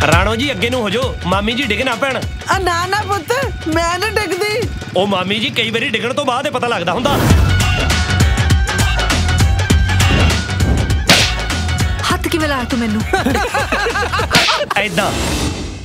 राणो जी अगे नूं हो जाओ, मामी जी डिग ना पैण। ना ना पुत्त, मैं नहीं डिगदी। ओ मामी जी कई बारी डिगण तो बाद ही पता लगदा हुंदा। हत्थ किवें लाया तू मैनू? ऐदां